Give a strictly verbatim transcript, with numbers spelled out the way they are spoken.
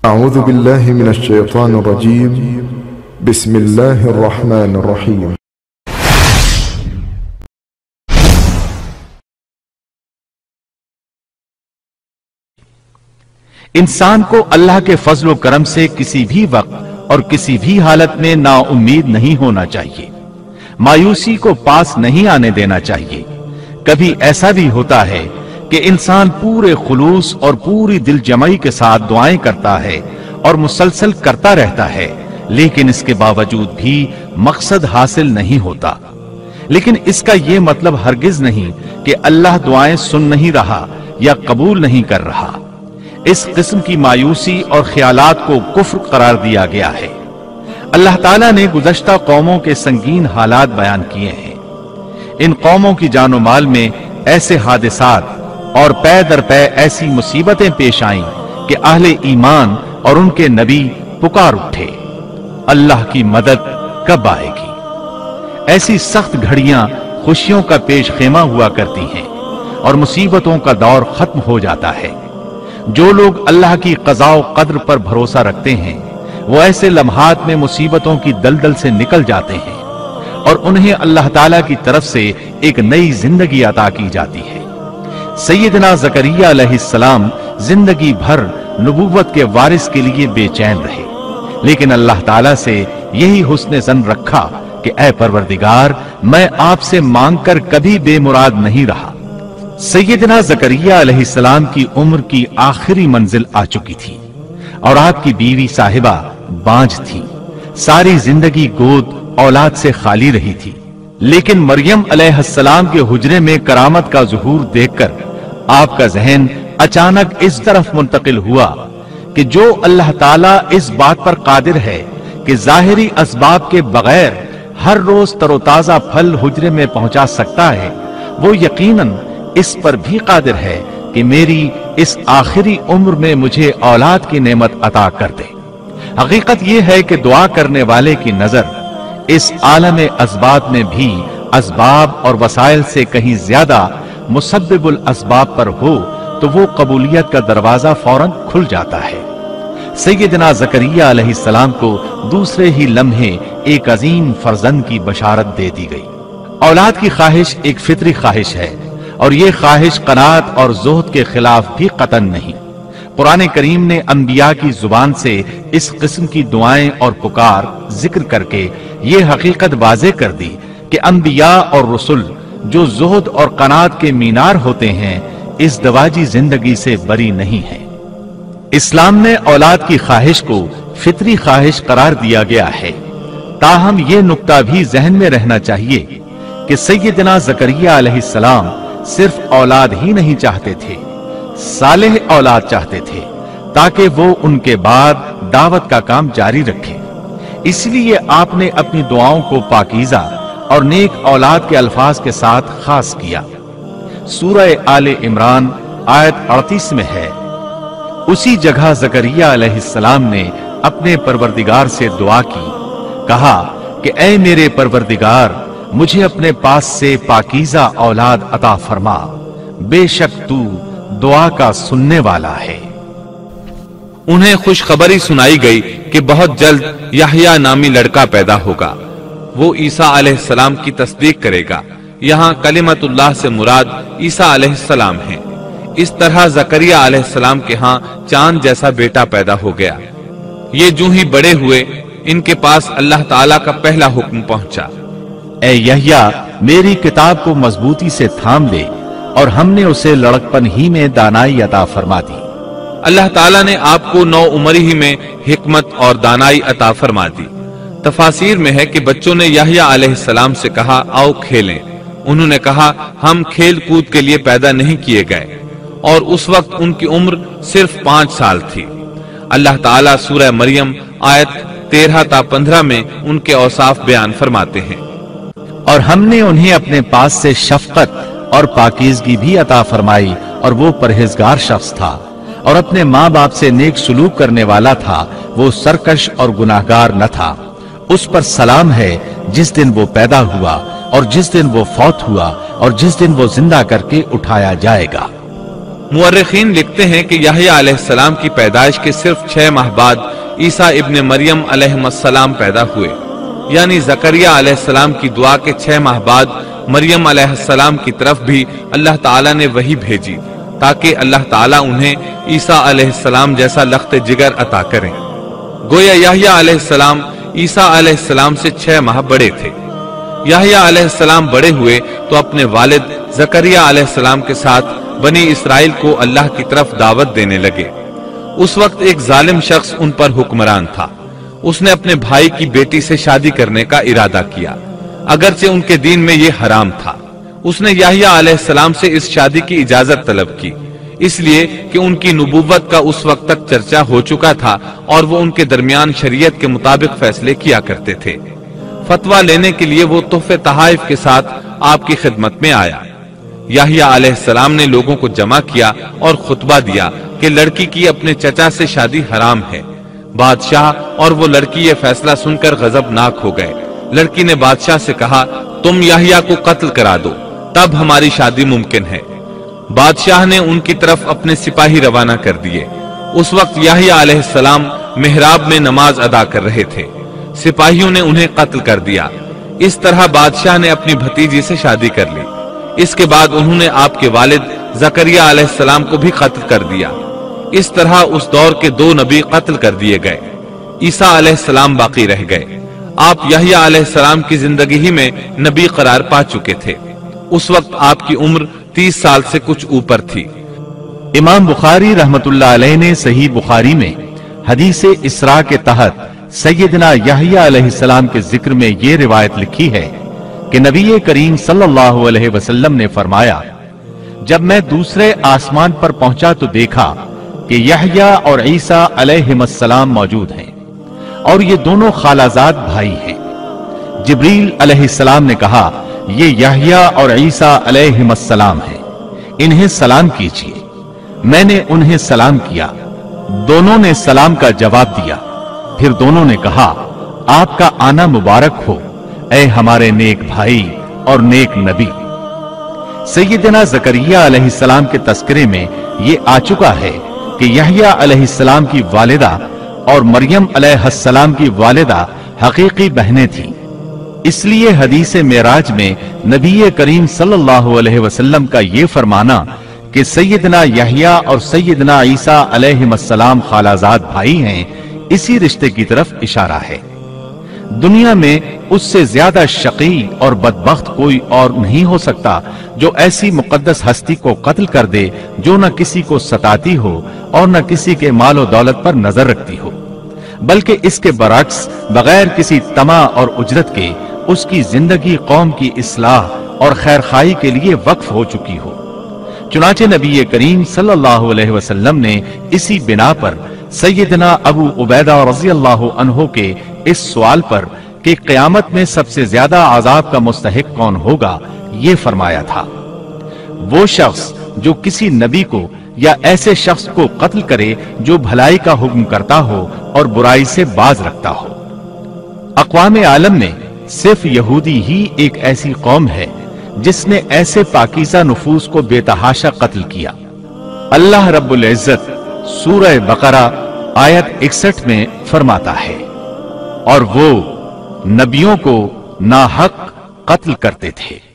أعوذ بالله من الشيطان الرجيم بسم الله الرحمن الرحيم انسان کو اللہ کے فضل و کرم سے کسی بھی وقت اور کسی بھی حالت میں نا امید نہیں ہونا چاہیے، مایوسی کو پاس نہیں آنے دینا چاہیے۔ کبھی ایسا بھی ہوتا ہے کہ انسان پورے خلوص اور پوری دل جمعی کے ساتھ دعائیں کرتا ہے اور مسلسل کرتا رہتا ہے، لیکن اس کے باوجود بھی مقصد حاصل نہیں ہوتا۔ لیکن اس کا یہ مطلب ہرگز نہیں کہ اللہ دعائیں سن نہیں رہا یا قبول نہیں کر رہا۔ اس قسم کی مایوسی اور خیالات کو کفر قرار دیا گیا ہے۔ اللہ تعالیٰ نے گزشتہ قوموں کے سنگین حالات بیان کیے ہیں۔ ان قوموں کی جان و مال میں ایسے حادثات اور پے در پے ایسی مصیبتیں پیش آئیں کہ اہل ایمان اور ان کے نبی پکار اٹھے، اللہ کی مدد کب آئے گی؟ ایسی سخت گھڑیاں خوشیوں کا پیش خیمہ ہوا کرتی ہیں اور مصیبتوں کا دور ختم ہو جاتا ہے۔ جو لوگ اللہ کی قضاء و قدر پر بھروسہ رکھتے ہیں وہ ایسے لمحات میں مصیبتوں کی دلدل سے نکل جاتے ہیں اور انہیں اللہ تعالیٰ کی طرف سے ایک نئی زندگی عطا کی جاتی ہے۔ سیدنا زکریا علیہ السلام زندگی بھر نبوت کے وارث کے لیے بے چین رہے، لیکن اللہ تعالیٰ سے یہی حسن ظن رکھا کہ اے پروردگار، میں آپ سے مانگ کر کبھی بے مراد نہیں رہا۔ سیدنا زکریا علیہ السلام کی عمر کی آخری منزل آ چکی تھی اور آپ کی بیوی صاحبہ بانجھ تھی۔ ساری زندگی گود اولاد سے خالی رہی تھی، لیکن مریم علیہ السلام کے حجرے میں کرامت کا ظہور دیکھ کر آپ کا ذہن اچانک اس طرف منتقل ہوا کہ جو اللہ تعالیٰ اس بات پر قادر ہے کہ ظاہری اسباب کے بغیر ہر روز تر و تازہ پھل حجرے میں پہنچا سکتا ہے، وہ یقیناً اس پر بھی قادر ہے کہ میری اس آخری عمر میں مجھے اولاد کی نعمت عطا کر دے۔ حقیقت یہ ہے کہ دعا کرنے والے کی نظر اس عالم اسباب میں بھی اسباب اور وسائل سے کہیں زیادہ مسبب الاسباب پر ہو تو وہ قبولیت کا دروازہ فوراً کھل جاتا ہے۔ سیدنا زکریا علیہ السلام کو دوسرے ہی لمحے ایک عظیم فرزند کی بشارت دے دی گئی۔ اولاد کی خواہش ایک فطری خواہش ہے اور یہ خواہش قناعت اور زہد کے خلاف بھی قطعاً نہیں۔ قرآن کریم نے انبیاء کی زبان سے اس قسم کی دعائیں اور پکار ذکر کر کے یہ حقیقت واضح کر دی کہ انبیاء اور رسل جو زہد اور قناعت کے مینار ہوتے ہیں اس دواجی زندگی سے بری نہیں ہیں۔ اسلام میں اولاد کی خواہش کو فطری خواہش قرار دیا گیا ہے، تاہم یہ نکتہ بھی ذہن میں رہنا چاہیے کہ سیدنا زکریا علیہ السلام صرف اولاد ہی نہیں چاہتے تھے، صالح اولاد چاہتے تھے تاکہ وہ ان کے بعد دعوت کا کام جاری رکھے۔ اس لیے آپ نے اپنی دعاؤں کو پاکیزہ اور نیک اولاد کے الفاظ کے ساتھ خاص کیا۔ سورہ آل عمران آیت اڑتیس میں ہے، اسی جگہ زکریا علیہ السلام نے اپنے پروردگار سے دعا کی، کہا کہ اے میرے پروردگار، مجھے اپنے پاس سے پاکیزہ اولاد عطا فرما، بے شک تو دعا کا سننے والا ہے۔ انہیں خوشخبری سنائی گئی کہ بہت جلد یحییٰ نامی لڑکا پیدا ہوگا، وہ عیسیٰ علیہ السلام کی تصدیق کرے گا۔ یہاں کلمت اللہ سے مراد عیسیٰ علیہ السلام ہیں۔ اس طرح زکریا علیہ السلام کے ہاں چاند جیسا بیٹا پیدا ہو گیا۔ یہ جو ہی بڑے ہوئے ان کے پاس اللہ تعالیٰ کا پہلا حکم پہنچا، اے یحییٰ، میری کتاب کو مضبوطی سے تھام لے، اور ہم نے اسے لڑکپن ہی میں دانائی عطا فرما دی۔ اللہ تعالیٰ نے آپ کو نو عمر ہی میں حکمت اور دانائی عطا فرما دی۔ تفاسیر میں ہے کہ بچوں نے یحییٰ علیہ السلام سے کہا آؤ کھیلیں۔ انہوں نے کہا ہم کھیل کود کے لیے پیدا نہیں کیے گئے، اور اس وقت ان کی عمر صرف پانچ سال تھی۔ اللہ تعالیٰ سورہ مریم آیت تیرہ تا پندرہ میں ان کے اوصاف بیان فرماتے ہیں، اور ہم نے انہیں اپنے پاس سے شفقت اور پاکیزگی بھی عطا فرمائی، اور وہ پرہیزگار شخص تھا اور اپنے ماں باپ سے نیک سلوک کرنے والا تھا، وہ سرکش اور گناہگار نہ تھا۔ اس پر سلام ہے جس دن وہ پیدا ہوا اور جس دن وہ فوت ہوا اور جس دن وہ زندہ کر کے اٹھایا جائے گا۔ मुअर्रिखीन लिखते हैं कि याह्या अलैहिस्सलाम की पैदाइश के सिर्फ छह माह बाद ईसा इब्ने मरियम अलैहिस्सलाम पैदा हुए, यानी जकरिया अलैहिस्सलाम की दुआ के छह माह बाद मरियम अलैहिस्सलाम की तरफ भी अल्लाह ताला ने वही भेजी ताकि अल्लाह ताला उन्हें ईसा अलैहिस्सलाम जैसा लख्त जिगर अता करें। गोया याह्या अलैहिस्सलाम ईसा अलैहिस्सलाम से छह माह बड़े थे। याह्या अलैहिस्सलाम बड़े हुए तो अपने वालिद जकरिया अलैहिस्सलाम के साथ बनी इसराइल को अल्लाह की तरफ दावत देने लगे। उस वक्त एक जालिम शख्स उन पर हुक्मरान था। उसने अपने भाई की बेटी से शादी करने का इरादा किया, अगरचे उनके दीन में यह हराम था। उसने याह्या अलैहिस्सलाम से इस शादी की इजाजत तलब की, इसलिए कि उनकी नबूवत का उस वक्त तक चर्चा हो चुका था और वो उनके दरमियान शरीयत के मुताबिक फैसले किया करते थे। फतवा लेने के लिए वो तोहफे तहाइफ के साथ आपकी खिदमत में आया। याह्या अलैहिस्सलाम ने लोगों को जमा किया और खुतबा दिया कि लड़की की अपने चचा से शादी हराम है। बादशाह और वो लड़की ये फैसला सुनकर गजबनाक हो गए। लड़की ने बादशाह से कहा, तुम याह्या को कत्ल करा दो, तब हमारी शादी मुमकिन है। बादशाह ने उनकी तरफ अपने सिपाही रवाना कर दिए। उस वक्त याह्या अलैहिस्सलाम मिहराब में नमाज अदा कर रहे थे। सिपाहियों ने उन्हें कत्ल कर दिया। इस तरह बादशाह ने अपनी भतीजी से शादी कर ली। इसके बाद उन्होंने आपके वालिद जकरिया अलैहिस्सलाम को भी कत्ल कर दिया। इस तरह उस दौर के दो नबी कत्ल कर दिए गए। ईसा अलैहिस्सलाम बाकी रह गए। आप याह्या अलैहिस्सलाम की जिंदगी ही में नबी करार पा चुके थे। उस वक्त आपकी उम्र तीस साल से कुछ ऊपर थी। इमाम बुखारी रहमतुल्लाह अलैह ने सही बुखारी में हदीस इसरा के तहत सैयदना याह्या अलैहिस्सलाम के जिक्र में ये रिवायत लिखी है कि नबी करीम सल्लल्लाहु अलैहि वसल्लम ने फरमाया, जब मैं दूसरे आसमान पर पहुंचा तो देखा कि याह्या और ईसा अलैहिस्सलाम मौजूद हैं और ये दोनों खालाजाद भाई हैं। जिब्रील अलैहिस्सलाम ने कहा, ये याह्या और ईसा अलैहिस्सलाम हैं, इन्हें सलाम कीजिए। मैंने उन्हें सलाम किया। दोनों ने सलाम का जवाब दिया। फिर दोनों ने कहा, आपका आना मुबारक हो ऐ हमारे नेक भाई और नेक नबी। सैयदना जकरिया अलैहिस्सलाम के तस्करे में ये आ चुका है कि याह्या अलैहिस्सलाम की वालिदा और मरियम अलैहिस्सलाम की वालिदा हकीकी बहनें थीं। इसलिए हदीस मेराज में नबी करीम सल्लल्लाहु अलैहि वसल्लम का ये फरमाना कि सैयदना याह्या और सैयदना ईसा अलैहिस्सलाम खालाजाद भाई हैं, इसी रिश्ते की तरफ इशारा है। दुनिया में उससे ज्यादा शकी और बदबख्त कोई और नहीं हो सकता जो ऐसी मुकद्दस हस्ती को कत्ल कर दे जो न किसी को सताती हो और न किसी के मालो दौलत पर नजर रखती हो, बल्कि इसके बरक्स बगैर किसी तमा और उजरत के उसकी जिंदगी कौम की इस्लाह और खैर खाई के लिए वक्फ हो चुकी हो। चुनाचे नबी करीम सल्लल्लाहु अलैहि वसल्लम ने इसी बिना पर सैयदना अबू उबैदा रज़ियल्लाहु अन्हु के इस सवाल पर कि क़यामत में सबसे ज्यादा अजाब का मुस्तहिक कौन होगा, ये फरमाया था, वो शख्स जो किसी नबी को या ऐसे शख्स को कत्ल करे जो भलाई का हुक्म करता हो और बुराई से बाज रखता हो। अक़वाम आलम में सिर्फ यहूदी ही एक ऐसी कौम है जिसने ऐसे पाकीज़ा नफूस को बेतहाशा कत्ल किया। अल्लाह रब्बुल इज्जत सूरह बकरा आयत इकसठ में फरमाता है, और वो नबियों को नाहक कत्ल करते थे।